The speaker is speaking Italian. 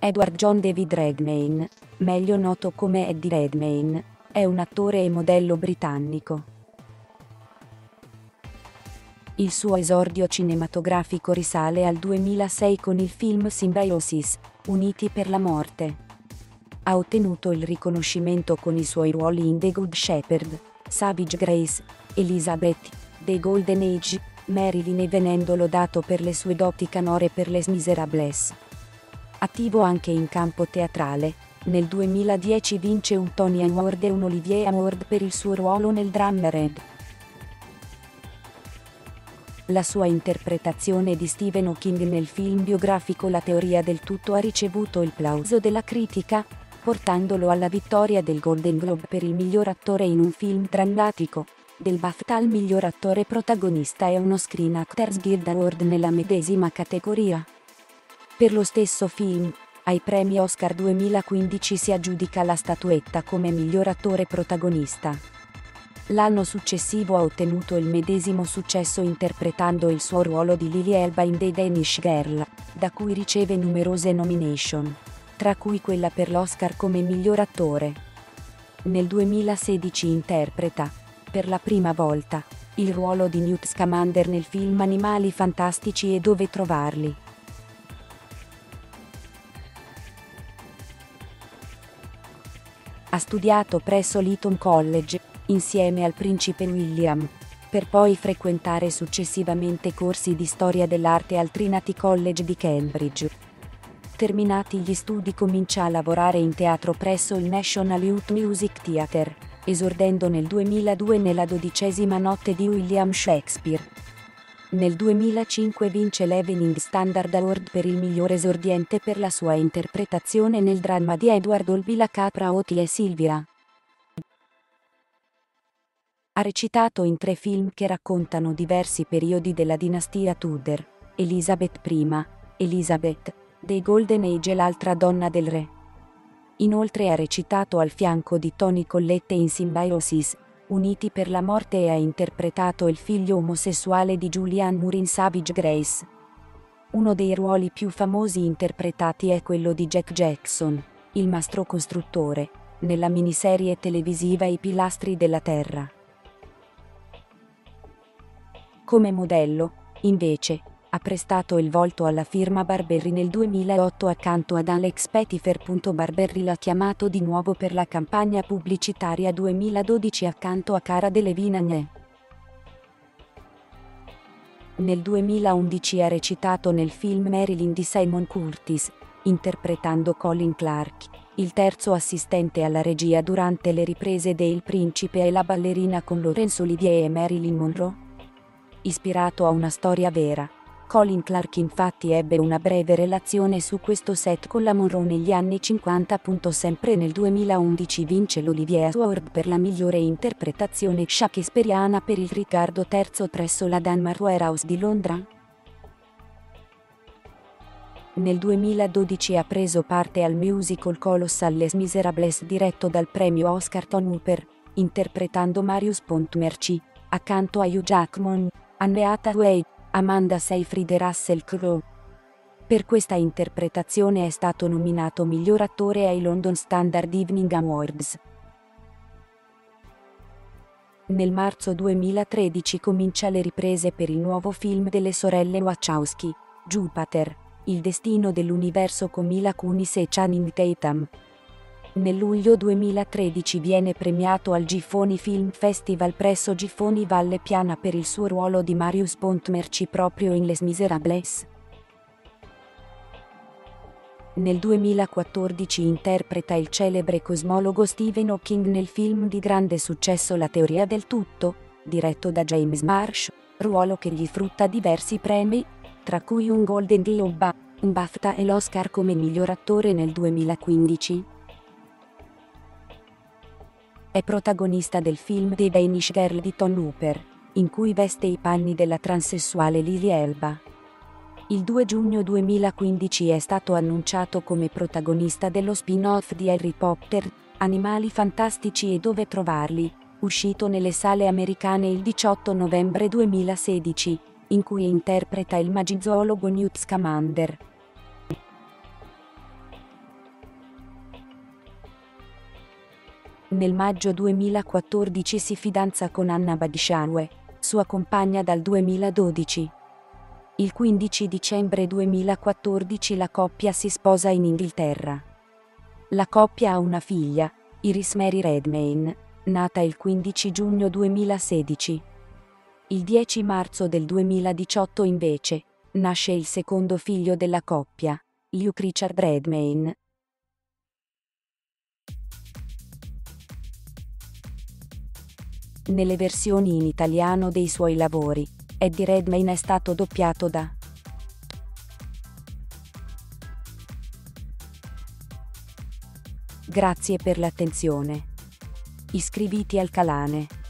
Edward John David Redmayne, meglio noto come Eddie Redmayne, è un attore e modello britannico. Il suo esordio cinematografico risale al 2006 con il film Symbiosis, Uniti per la morte. Ha ottenuto il riconoscimento con i suoi ruoli in The Good Shepherd, Savage Grace, Elizabeth, The Golden Age, Marilyn e venendo lodato per le sue doti canore per Les Miserables. Attivo anche in campo teatrale, nel 2010 vince un Tony Award e un Olivier Award per il suo ruolo nel dramma Red. La sua interpretazione di Stephen Hawking nel film biografico La teoria del tutto ha ricevuto il plauso della critica, portandolo alla vittoria del Golden Globe per il miglior attore in un film drammatico, del BAFTA al miglior attore protagonista e uno Screen Actors Guild Award nella medesima categoria. Per lo stesso film, ai premi Oscar 2015 si aggiudica la statuetta come miglior attore protagonista. L'anno successivo ha ottenuto il medesimo successo interpretando il suo ruolo di Lily Elba in The Danish Girl, da cui riceve numerose nomination, tra cui quella per l'Oscar come miglior attore. Nel 2016 interpreta, per la prima volta, il ruolo di Newt Scamander nel film Animali fantastici e Dove trovarli. Ha studiato presso l'Eton College, insieme al principe William, per poi frequentare successivamente corsi di storia dell'arte al Trinity College di Cambridge. Terminati gli studi comincia a lavorare in teatro presso il National Youth Music Theatre, esordendo nel 2002 nella 12ª notte di William Shakespeare. Nel 2005 vince l'Evening Standard Award per il miglior esordiente per la sua interpretazione nel dramma di Edward Albee La capra Oti e Silvia. Ha recitato in 3 film che raccontano diversi periodi della dinastia Tudor: Elizabeth I, Elizabeth, The Golden Age e L'altra donna del re. Inoltre ha recitato al fianco di Toni Collette in Symbiosis, Uniti per la morte e ha interpretato il figlio omosessuale di Julianne Moore in Savage Grace. Uno dei ruoli più famosi interpretati è quello di Jack Jackson, il mastro costruttore, nella miniserie televisiva I pilastri della terra. Come modello, invece, ha prestato il volto alla firma Burberry nel 2008 accanto ad Alex Pettyfer. Burberry l'ha chiamato di nuovo per la campagna pubblicitaria 2012 accanto a Cara Delevingne. Nel 2011 ha recitato nel film Marilyn di Simon Curtis, interpretando Colin Clark, il terzo assistente alla regia durante le riprese de Il principe e la ballerina con Laurence Olivier e Marilyn Monroe. Ispirato a una storia vera, Colin Clark infatti ebbe una breve relazione su questo set con la Monroe negli anni 50. Sempre nel 2011 vince l'Olivier Award per la migliore interpretazione shakespeariana per il Riccardo III presso la Danmar Warehouse di Londra. Nel 2012 ha preso parte al musical Colossal Les Miserables diretto dal premio Oscar Tom Hooper, interpretando Marius Pontmercy, accanto a Hugh Jackman, Anne Hathaway, Amanda Seyfried e Russell Crowe. Per questa interpretazione è stato nominato miglior attore ai London Standard Evening Awards. Nel marzo 2013 comincia le riprese per il nuovo film delle sorelle Wachowski, Jupiter, il destino dell'universo con Mila Kunis e Channing Tatum. Nel luglio 2013 viene premiato al Giffoni Film Festival presso Giffoni Valle Piana per il suo ruolo di Marius Pontmercy proprio in Les Miserables. Nel 2014 interpreta il celebre cosmologo Stephen Hawking nel film di grande successo La teoria del tutto, diretto da James Marsh, ruolo che gli frutta diversi premi, tra cui un Golden Globe, un BAFTA e l'Oscar come miglior attore nel 2015. È protagonista del film The Danish Girl di Tom Hooper, in cui veste i panni della transessuale Lily Elba. Il 2 giugno 2015 è stato annunciato come protagonista dello spin-off di Harry Potter, Animali fantastici e Dove trovarli, uscito nelle sale americane il 18 novembre 2016, in cui interpreta il magizoologo Newt Scamander. Nel maggio 2014 si fidanza con Anna Badshaweh, sua compagna dal 2012. Il 15 dicembre 2014 la coppia si sposa in Inghilterra. La coppia ha una figlia, Iris Mary Redmayne, nata il 15 giugno 2016. Il 10 marzo del 2018 invece, nasce il secondo figlio della coppia, Luke Richard Redmayne. Nelle versioni in italiano dei suoi lavori, Eddie Redmayne è stato doppiato da Grazie per l'attenzione. Iscriviti al canale.